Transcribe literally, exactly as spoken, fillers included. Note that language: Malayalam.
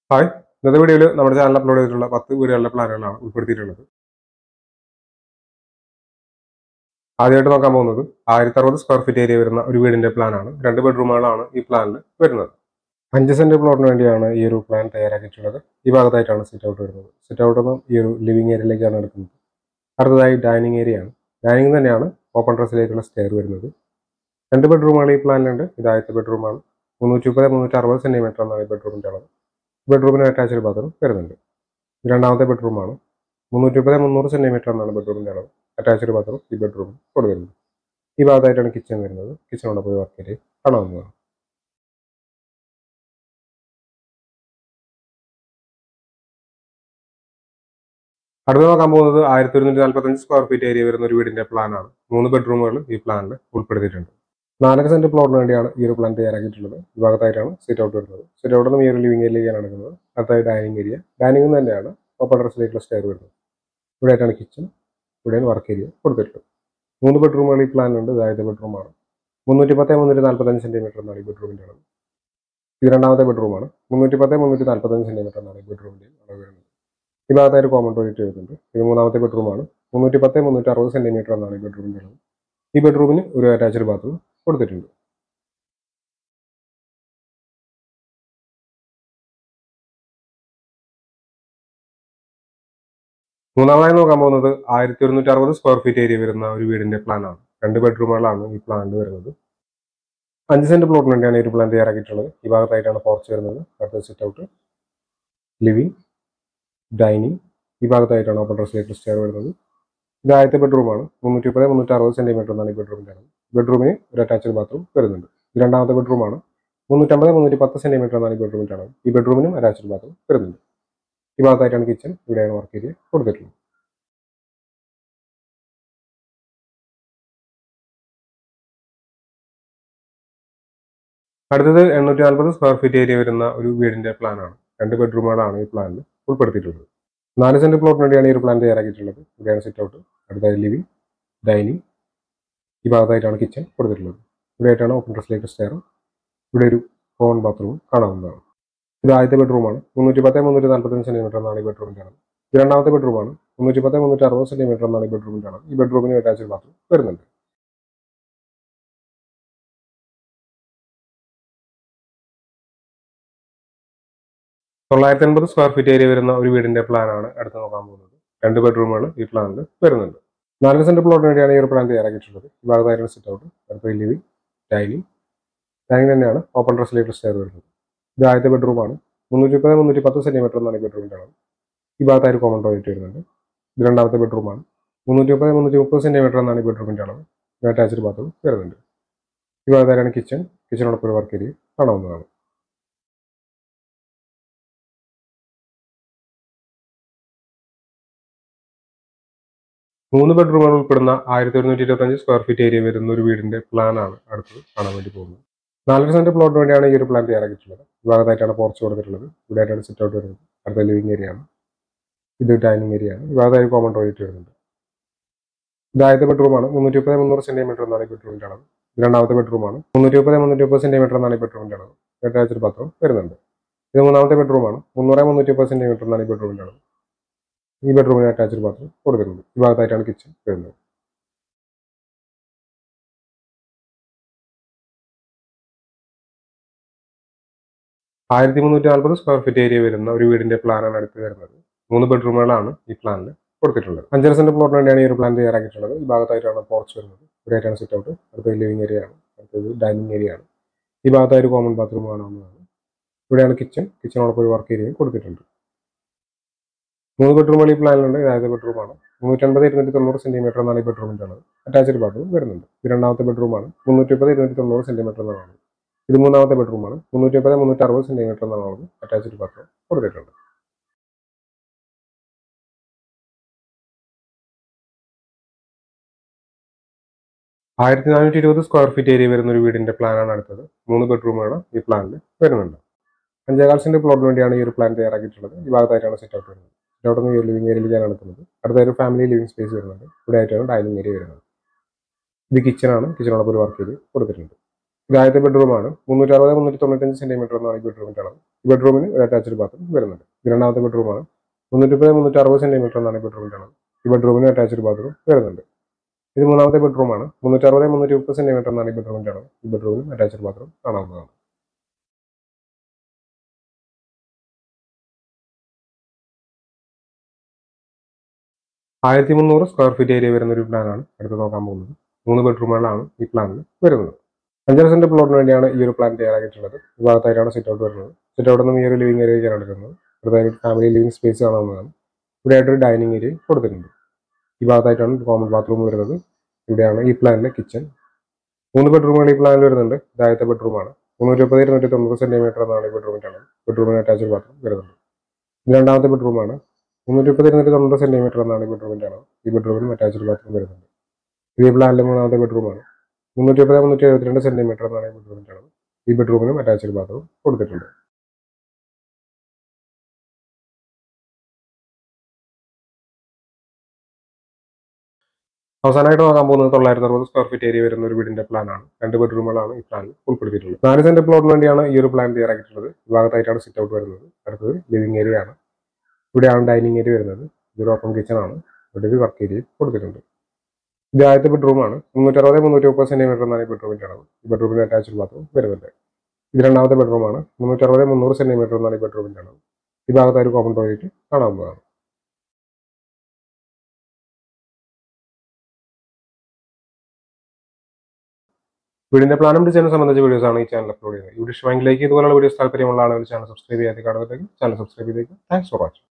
ഹായ്, ഇന്നത്തെ വീഡിയോയിൽ നമ്മുടെ ചാനൽ അപ്ലോഡ് ചെയ്തിട്ടുള്ള പത്ത് വീടുകളുടെ പ്ലാനുകളാണ് ഉൾപ്പെടുത്തിയിട്ടുള്ളത്. ആദ്യമായിട്ട് നോക്കാൻ പോകുന്നത് ആയിരത്തി അറുപത് സ്ക്വയർ ഫീറ്റ് ഏരിയ വരുന്ന ഒരു വീടിന്റെ പ്ലാനാണ്. രണ്ട് ബെഡ്റൂമുകളാണ് ഈ പ്ലാനിൽ വരുന്നത്. അഞ്ച് സെന്റ് പ്ലോട്ടിന് വേണ്ടിയാണ് ഈ ഒരു പ്ലാൻ തയ്യാറാക്കിയിട്ടുള്ളത്. ഈ ഭാഗത്തായിട്ടാണ് സിറ്റ് ഔട്ട് വരുന്നത്. സിറ്റ് ഔട്ട് നിന്നും ഈ ഒരു ലിവിംഗ് ഏരിയയിലേക്കാണ് എടുക്കുന്നത്. അടുത്തതായി ഡൈനിങ് ഏരിയ ആണ്. ഡൈനിങ് തന്നെയാണ് ഓപ്പൺ ടെറസിലേക്കുള്ള സ്റ്റെയർ വരുന്നത്. രണ്ട് ബെഡ്റൂമുകൾ ഈ പ്ലാനിലുണ്ട്. ഇത് ആദ്യത്തെ ബെഡ്റൂമാണ്. മുന്നൂറ്റി മുപ്പത് മുന്നൂറ്റി അറുപത് സെന്റിമീറ്റർ എന്നാണ് ഈ ബെഡ്റൂമിന്റെ അളവ്. ബെഡ്റൂമിന് അറ്റാച്ച്ഡ് ബാത്റൂം വരുന്നുണ്ട്. രണ്ടാമത്തെ ബെഡ്റൂമാണ്. മുന്നൂറ്റി മുപ്പത് മുന്നൂറ് സെന്റിമീറ്റർ എന്നാണ് ബെഡ്റൂമിന്റെ അളവ്. അറ്റാച്ച്ഡ് ബാത്റൂം ഈ ബെഡ്റൂമിൽ കൊടുക്കുന്നത്. ഈ ഭാഗത്തായിട്ടാണ് കിച്ചൺ വരുന്നത്. കിച്ചണോടെ പോയി വർക്ക് ഏരിയ കാണാവുന്നതാണ്. അടുത്ത് നോക്കാൻ പോകുന്നത് ആയിരത്തി ഒരുന്നൂറ്റി നാൽപ്പത്തഞ്ച് സ്ക്വയർ ഫീറ്റ് ഏരിയ വരുന്ന ഒരു വീടിന്റെ പ്ലാനാണ്. മൂന്ന് ബെഡ്റൂമുകൾ ഈ പ്ലാനിൽ ഉൾപ്പെടുത്തിയിട്ടുണ്ട്. നാലര സെന്റ് പ്ലോട്ടിന് വേണ്ടിയാണ് ഈ ഒരു പ്ലാൻ തയ്യാറാക്കിയിട്ടുള്ളത്. ഈ ഭാഗത്തായിട്ടാണ് സിറ്റ് ഔട്ട് വരുന്നത്. സിറ്റ് ഔട്ട് നിന്ന് ഈ ഒരു ലിവിംഗ് ഏരിയയിലേക്കാണ് എടുക്കുന്നത്. അടുത്തായി ഡൈനിങ് ഏരിയ. ഡൈനിങ് തന്നെയാണ് ഓപ്പൺ ടെറസിലേക്കുള്ള സ്റ്റെയർ വരുന്നത്. ഇവിടെയായിട്ടാണ് കിച്ചൺ, ഇവിടെയാണ് വർക്ക് ഏരിയ കൊടുത്തിട്ടുള്ളത്. മൂന്ന് ബെഡ്റൂമുകൾ ഈ പ്ലാനിലുണ്ട്. ഇതാദ്യത്തെ ബെഡ്റൂമാണ്. മുന്നൂറ്റി പത്ത് മുന്നൂറ്റി നാൽപ്പത്തഞ്ച് സെന്റിമീറ്റർ എന്നാണ് ഈ ബെഡ്റൂമിന്റെ അളവ്. ഇത് രണ്ടാമത്തെ ബെഡ്റൂമാണ്. മുന്നൂറ്റി പത്ത് മുന്നൂറ്റി നാൽപ്പത്തഞ്ച് സെന്റിമീറ്റർ എന്നാണ് ഈ ബെഡ്റൂമിന്റെ അളവ് വരുന്നത്. ഈ ഭാഗത്തായി ഒരു കോമൺ ടോയ്ലറ്റ് വരുന്നുണ്ട്. ഇത് മൂന്നാമത്തെ ബെഡ്റൂമാണ്. മുന്നൂറ്റി പത്ത് മുന്നൂറ്റി അറുപത് സെന്റിമീറ്റർ എന്നാണ് ഈ ബെഡ്റൂമിന്റെ അളവ്. ഈ ബെഡ്റൂമിന് ഒരു അറ്റാച്ച്ഡ് ബാത്റൂം കൊടുത്തിട്ടുണ്ട്. മൂന്നാമതായി നോക്കാൻ പോകുന്നത് ആയിരത്തി ഒരുന്നൂറ്റി അറുപത് സ്ക്വയർ ഫീറ്റ് ഏരിയ വരുന്ന ഒരു വീടിന്റെ പ്ലാനാണ്. രണ്ട് ബെഡ്റൂമുകളാണ് ഈ പ്ലാനിൽ വരുന്നത്. അഞ്ച് സെന്റ് പ്ലോട്ടിന് വേണ്ടിയാണ് ഈ ഒരു പ്ലാൻ തയ്യാറാക്കിയിട്ടുള്ളത്. ഈ ഭാഗത്തായിട്ടാണ് പോർച്ച് വരുന്നത്. അടുത്ത സിറ്റ് ഔട്ട്, ലിവിംഗ്, ഡൈനിങ്. ഈ ഭാഗത്തായിട്ടാണ് ഓപ്പൺ ടെറസിലേക്ക് സ്റ്റെയർ വരുന്നത്. ഇത് ആദ്യത്തെ ബെഡ്റൂമാണ്. മുന്നൂറ്റി മുപ്പത് മുന്നൂറ്റി അറുപത് സെന്റിമീറ്റർ എന്നാണ് ഈ ബെഡ്റൂമിന്റെ അളവ്. ബെഡ്റൂമിന് ഒരു അറ്റാച്ച്ഡ് ബാത്റൂം വരുന്നുണ്ട്. ഇത് രണ്ടാമത്തെ ബെഡ്റൂമാണ്. മുന്നൂറ്റമ്പത് മുന്നൂറ്റി പത്ത് സെന്റിമീറ്റർ എന്നാണ് ഈ ബെഡ്റൂമിന്റെ അളവ്. ഈ ബെഡ്റൂമിനും അറ്റാച്ച്ഡ് ബാത്റൂം വരുന്നുണ്ട്. ഈ ഭാഗത്തായിട്ടാണ് കിച്ചൺ, ഇവിടെയാണ് വർക്ക് ഏരിയ കൊടുത്തിട്ടുള്ളത്. അടുത്തത് എണ്ണൂറ്റി നാൽപ്പത് സ്ക്വയർ ഫീറ്റ് ഏരിയ വരുന്ന ഒരു വീടിന്റെ പ്ലാനാണ്. രണ്ട് ബെഡ്റൂമുകളാണ് ഈ പ്ലാനിൽ ഉൾപ്പെടുത്തിയിട്ടുള്ളത്. നാല് സെന്റ് പ്ലോട്ടിന് വേണ്ടിയാണ് ഈ ഒരു പ്ലാൻ തയ്യാറാക്കിയിട്ടുള്ളത്. ഇവിടെയാണ് സിറ്റ് ഔട്ട്, അടുത്തായി ലിവിംഗ്, ഡൈനിങ്. ഈ ഭാഗത്തായിട്ടാണ് കിച്ചൺ കൊടുത്തിട്ടുള്ളത്. ഇവിടെയായിട്ടാണ് ഓപ്പൺ ടെറസിലേക്ക് സ്റ്റെയർ. ഇവിടെ ഒരു കോമൺ ബാത്റൂം കാണാവുന്നതാണ്. ഇത് ആദ്യത്തെ ബെഡ്റൂമാണ്. മുന്നൂറ്റി പത്ത് മുന്നൂറ്റി നാൽപ്പത്തഞ്ച് സെന്റിമീറ്റർ എന്നാണ് ഈ ബെഡ്റൂമിന്റെ അളവ്. ഇത് രണ്ടാമത്തെ ബെഡ്റൂമാണ്. മുന്നൂറ്റി പത്ത് മുന്നൂറ്റി അറുപത് സെന്റിമീറ്റർ എന്നാണ് ഈ ബെഡ്റൂമിന്റെ അളവ്. ഈ ബെഡ്റൂമിന് അറ്റാച്ച്ഡ് ബാത്റൂം വരുന്നുണ്ട്. തൊള്ളായിരത്തി അൻപത് സ്ക്വയർ ഫീറ്റ് ഏരിയ വരുന്ന ഒരു വീടിന്റെ പ്ലാനാണ് അടുത്ത് നോക്കാൻ പോകുന്നത്. രണ്ട് ബെഡ്റൂമുകൾ ഈ പ്ലാനിൽ വരുന്നുണ്ട്. നാല് സെന്റ് പ്ലോട്ടിന് വേണ്ടിയാണ് ഈ ഒരു പ്ലാൻ തയ്യാറാക്കിയിട്ടുള്ളത്. ഈ ഭാഗത്തായിരുന്നു സിറ്റ് ഔട്ട്, അടുത്ത ലിവിംഗ്, ഡൈനിങ്. ഡൈനിങ് തന്നെയാണ് ഓപ്പൺ ടെറസിലേക്ക് സ്റ്റെയർ വരുന്നത്. ഇത് ആദ്യത്തെ ബെഡ്റൂമാണ്. മുന്നൂറ്റി മുപ്പത് മുന്നൂറ്റി പത്ത് സെന്റിമീറ്റർ എന്നാണ് ഈ ബെഡ്റൂമിന്റെ അളവ്. ഈ ഭാഗത്തായി കോമൺ ടോയ്ലറ്റ് വരുന്നുണ്ട്. ഇത് രണ്ടാമത്തെ ബെഡ്റൂമാണ്. മുന്നൂറ്റി മുപ്പത് മുന്നൂറ്റി മുപ്പത് സെന്റിമീറ്റർ എന്നാണ് ഈ ബെഡ്റൂമിന്റെ അളവ്. അറ്റാച്ച്ഡ് ബാത്റൂം വരുന്നുണ്ട്. ഈ ഭാഗത്തായാണ് കിച്ചൺ, കിച്ചണോടൊപ്പം ഒരു വർക്ക് ഏരിയ കാണാവുന്നതാണ്. മൂന്ന് ബെഡ്റൂമുകൾ ഉൾപ്പെടുന്ന ആയിരത്തി ഒരുന്നൂറ്റി ഇരുപത്തഞ്ച് സ്ക്വയർ ഫീറ്റ് ഏരിയ വരുന്ന ഒരു വീടിന്റെ പ്ലാനാണ് അടുത്ത് കാണാൻ വേണ്ടി പോകുന്നത്. നാലര സെന്റ് പ്ലോട്ടിന് വേണ്ടിയാണ് ഈ ഒരു പ്ലാൻ തയ്യാറാക്കിയിട്ടുള്ളത്. ഈ ഭാഗത്തായിട്ടാണ് പോർച്ച് കൊടുത്തിട്ടുള്ളത്. ഇവിടെയായിട്ടാണ് സിറ്റ് ഔട്ട് വരുന്നത്. അടുത്ത ലിവിംഗ് ഏരിയ ആണ്. ഇത് ഡൈനിങ് ഏരിയ ആണ്. ഈ ഭാഗത്തായി കോമൺ ടോയ്ലറ്റ് വരുന്നുണ്ട്. ഇത് ആദ്യത്തെ ബെഡ്റൂമാണ്. മുന്നൂറ്റി മുപ്പത് മുന്നൂറ് സെന്റിമീറ്റർ എന്നാണ് ഈ ബെഡ്റൂമിന്റെ അളവ്. ഇത് രണ്ടാമത്തെ ബെഡ്റൂമാണ്. മുന്നൂറ്റി മുപ്പത് മുന്നൂറ്റി മുപ്പത് സെന്റിമീറ്റർ എന്നാണ് ഈ ബെഡ്റൂമിന്റെ അളവ്. അറ്റാച്ച്ഡ് ബാത്റൂം വരുന്നുണ്ട്. ഇത് മൂന്നാമത്തെ ബെഡ്റൂമാണ്. മുന്നൂറ് മുന്നൂറ്റി മുപ്പത് സെന്റിമീറ്റർ എന്നാണ് ഈ ബെഡ്റൂമിന്റെ അളവ്. ഈ ബെഡ്റൂമിന് അറ്റാച്ച്ഡ് ബാത്റൂം കൊടുത്തിട്ടുണ്ട്. ഈ ഭാഗത്തായിട്ടാണ് കിച്ചൺ വരുന്നത്. ആയിരത്തി മുന്നൂറ്റി നാൽപ്പത് സ്ക്വയർ ഫീറ്റ് ഏരിയ വരുന്ന ഒരു വീടിന്റെ പ്ലാനാണ് അടുത്ത് വരുന്നത്. മൂന്ന് ബെഡ്റൂമുകളാണ് ഈ പ്ലാനിൽ കൊടുത്തിട്ടുള്ളത്. അഞ്ചര സെന്റ് പ്ലോട്ടിന് വേണ്ടിയാണ് ഈ ഒരു പ്ലാൻ തയ്യാറാക്കിയിട്ടുള്ളത്. ഈ ഭാഗത്തായിട്ടാണ് പോർച്ച് വരുന്നത്. ഇവിടെയായിട്ടാണ് സിറ്റ് ഔട്ട്, അടുത്തത് ലിവിംഗ് ഏരിയ ആണ്, അടുത്തത് ഡൈനിങ് ഏരിയ ആണ്. ഈ ഭാഗത്തായി ഒരു കോമൺ ബാത്റൂം കാണാവുന്നതാണ്. ഇവിടെയാണ് കിച്ചൺ, കിച്ചണോടൊപ്പം ഒരു വർക്ക് ഏരിയയും കൊടുത്തിട്ടുണ്ട്. മൂന്ന് ബെഡ്റൂമുകൾ ഈ പ്ലാനിലുണ്ട്. ഇതായത് ബെഡ്റൂമാണ്. മുന്നൂറ്റൻപത് ഇരുന്നൂറ്റി തൊണ്ണൂറ് സെന്റിമീറ്റർ എന്നാണ് ഈ ബെഡ്റൂമിന്റെ അളവ്. അറ്റാച്ച്ഡ് ബാത്റൂം വരുന്നുണ്ട്. ഇത് രണ്ടാമത്തെ ബെഡ്റൂമാണ്. മുന്നൂറ്റി മുപ്പത് ഇരുന്നൂറ്റി തൊണ്ണൂറ് സെന്റിമീറ്റർ എന്നാണ്. ഇത് മൂന്നാമത്തെ ബെഡ്റൂമാണ്. മുന്നൂറ്റി മുപ്പത് മുന്നൂറ്റി അറുപത് സെന്റിമീറ്റർ എന്നാണ് അളവ്. അറ്റാച്ച്ഡ് ബാത്റൂം കൊടുത്തിട്ടുണ്ട്. ആയിരത്തി നാനൂറ്റി ഇരുപത് സ്ക്വയർ ഫീറ്റ് ഏരിയ വരുന്ന ഒരു വീടിന്റെ പ്ലാനാണ് അടുത്തത്. മൂന്ന് ബെഡ്റൂമുകൾ ഈ പ്ലാനിൽ വരുന്നുണ്ട്. അഞ്ചേകാൽ സെന്റ് പ്ലോട്ടിന് വേണ്ടിയാണ് ഈ ഒരു പ്ലാൻ തയ്യാറാക്കിയിട്ടുള്ളത്. ഈ ഭാഗത്തായിട്ടാണ് സിറ്റ് ഔട്ട് വരുന്നത്. സിറ്റ് ഔട്ട് നിന്ന് ലിവിംഗ് ഏരിയയിലേക്കാണ് എടുക്കുന്നത്. അടുത്തൊരു ഫാമിലി ലിവിംഗ് സ്പേസ് വരുന്നുണ്ട്. ഇവിടെ ആയിട്ടാണ് ഡൈനിങ് ഏരിയ വരുന്നത്. ഇത് കിച്ചണാണ്. കിച്ചണോടൊപ്പം ഒരു വർക്ക് ഏരിയ കൊടുത്തിട്ടുണ്ട്. ഇത് ആദ്യത്തെ ബെഡ്റൂമാണ്. മുന്നൂറ്റി അറുപത് മുന്നൂറ്റി തൊണ്ണൂറ്റഞ്ച് സെന്റിമീറ്റർ എന്നാണ് ഈ ബെഡ്റൂമിന്റെ അളവ്. ഈ ബെഡ്റൂമിന് ഒരു അറ്റാച്ച്ഡ് ബാത്റൂം വരുന്നുണ്ട്. ഇത് രണ്ടാമത്തെ ബെഡ്റൂമാണ്. മുന്നൂറ്റി മുപ്പത് മുന്നൂറ്റി അറുപത് സെന്റിമീറ്റർ എന്നാണ് ഈ ബെഡ്റൂമിന്റെ അളവ്. ഈ ബെഡ്റൂമിന് അറ്റാച്ച്ഡ് ബാത്റൂം വരുന്നുണ്ട്. ഇത് മൂന്നാമത്തെ ബെഡ്റൂമാണ്. മുന്നൂറ്റി അറുപത് മുന്നൂറ്റി മുപ്പത് സെന്റിമീറ്റർ എന്നാണ് ഈ ബെഡ്റൂമിന്റെ അളവ്. ഈ ബെഡ്റൂമിന് അറ്റാച്ച്ഡ് ബാത്റൂം കാണാവുന്നതാണ്. ആയിരത്തി മുന്നൂറ് സ്ക്വയർ ഫീറ്റ് ഏരിയ വരുന്ന ഒരു പ്ലാനാണ് അടുത്ത് നോക്കാൻ പോകുന്നത്. മൂന്ന് ബെഡ്റൂമുകളാണ് ഈ പ്ലാനിൽ വരുന്നത്. അഞ്ചര സെന്റ് പ്ലോട്ടിന് വേണ്ടിയാണ് ഈ ഒരു പ്ലാൻ തയ്യാറാക്കിയിട്ടുള്ളത്. ഈ ഭാഗത്തായിട്ടാണ് സിറ്റ് ഔട്ട് വരുന്നത്. സിറ്റ് ഔട്ടിൽ നിന്ന് ഈ ഒരു ലിവിംഗ് ഏരിയയ്ക്കാണ് എടുക്കുന്നത്. അടുത്തായിട്ട് ഫാമിലി ലിവിംഗ് സ്പേസ് കാണാവുന്നതാണ്. ഇവിടെ ആയിട്ടൊരു ഡൈനിങ് ഏരിയ കൊടുത്തിട്ടുണ്ട്. ഈ ഭാഗത്തായിട്ടാണ് കോമൺ ബാത്റൂം വരുന്നത്. ഇവിടെയാണ് ഈ പ്ലാനിലെ കിച്ചൺ. മൂന്ന് ബെഡ്റൂമുകൾ ഈ പ്ലാനിൽ വരുന്നുണ്ട്. ഇത് ആദ്യത്തെ ബെഡ്റൂമാണ്. മുന്നൂറ്റി മുപ്പത് ഇരുന്നൂറ്റി തൊണ്ണൂറ് സെന്റിമീറ്റർ എന്നാണ് ഈ ബെഡ്റൂമിന്റെ അളവ്. ബെഡ്റൂമിന് അറ്റാച്ച്ഡ് ബാത്റൂം വരുന്നുണ്ട്. ഇത് രണ്ടാമത്തെ ബെഡ്റൂമാണ്. മുന്നൂറ്റി മുപ്പത് ഇരുന്നൂറ്റി തൊണ്ണൂറ് സെന്റിമീറ്റർ എന്നാണ് ഈ ബെഡ്റൂമിന്റെ അളവ്. ഈ ബെഡ്റൂമിന് അറ്റാച്ച്ഡ് ബാത്റൂം വരുന്നുണ്ട്. ഇത് ഈ പ്ലാനിലെ മൂന്നാമത്തെ ബെഡ്റൂമാണ്. മുന്നൂറ്റി മുപ്പത് മുന്നൂറ്റി എഴുപത്തിരണ്ട് സെന്റിമീറ്റർ എന്നാണ് ഈ ബെഡ്റൂമിന്റെ അളവ്. ഈ ബെഡ്റൂമിനും അറ്റാച്ച്ഡ് ബാത്റൂം കൊടുത്തിട്ടുണ്ട്. അവസാനമായിട്ട് നോക്കാൻ പോകുന്നത് തൊള്ളായിരത്തി അറുപത് സ്ക്വയർ ഫീറ്റ് ഏരിയ വരുന്ന ഒരു വീടിന്റെ പ്ലാനാണ്. രണ്ട് ബെഡ്റൂമുകളാണ് ഈ പ്ലാനിൽ ഉൾപ്പെടുത്തിയിട്ടുള്ളത്. നാല് സെന്റ് പ്ലോട്ടിന് വേണ്ടിയാണ് ഈ ഒരു പ്ലാൻ തയ്യാറാക്കിയിട്ടുള്ളത്. ഈ ഭാഗത്തായിട്ടാണ് സിറ്റ് ഔട്ട് വരുന്നത്. അടുത്തത് ലിവിംഗ് ഏരിയ ആണ്. ഇവിടെയാണ് ഡൈനിങ് ഏരിയ വരുന്നത്. ഇതൊരു ഓപ്പൺ കിച്ചൺ ആണ്. ഇവിടെ ഒരു വർക്ക് ഏരിയ കൊടുത്തിട്ടുണ്ട്. ഇത് ആദ്യത്തെ ബെഡ്റൂമാണ്. മുന്നൂറ്റി അറുപത് മുന്നൂറ്റി മുപ്പത് സെന്റിമീറ്റർ എന്നാണ് ഈ ബെഡ്റൂമിന്റെ അളവ്. ഈ ബെഡ്റൂമിന് അറ്റാച്ച്ഡ് ബാത്റൂം വരുന്നുണ്ട്. ഇത് രണ്ടാമത്തെ ബെഡ്റൂമാണ്. മുന്നൂറ്റി അറുപത് മുന്നൂറ് സെന്റിമീറ്റർ എന്നാണ് ഈ ബെഡ്റൂമിന്റെ അളവ്. ഈ ഭാഗത്തായി ഒരു കോമൺ ടോയ്ലറ്റ് കാണാവുന്നതാണ്. വീടിന്റെ പ്ലാനും ഡിസൈനും സംബന്ധിച്ച വീഡിയോസ് ആണ് ഈ ചാനൽ അപ്ലോഡ് ചെയ്യുന്നത്. ഈ വീഡിയോ ഇഷ്ടമെങ്കിൽ ലൈക്ക് ഇതുപോലുള്ള വീഡിയോസ് താല്പര്യമുള്ള ആളുകൾ ചാനൽ സബ്സ്ക്രൈബ് ചെയ്യാതെ കാണുന്നുണ്ടെങ്കിൽ ചാനൽ സബ്സ്ക്രൈബ് ചെയ്തേക്കും. Thanks for watching.